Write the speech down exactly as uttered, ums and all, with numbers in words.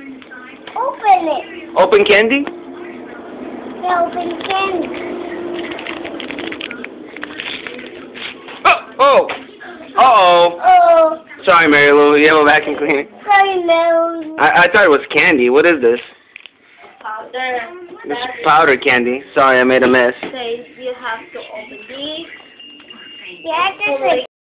Open it. Open candy? Yeah, open candy. Oh! Oh! Uh-oh. Oh, Sorry, Mary Lou. You have a vacuum cleaner. sorry, Mel. I, I thought it was candy. What is this? Powder. This is powder candy. Sorry, I made a mess. Says you have to open this. Yeah, just like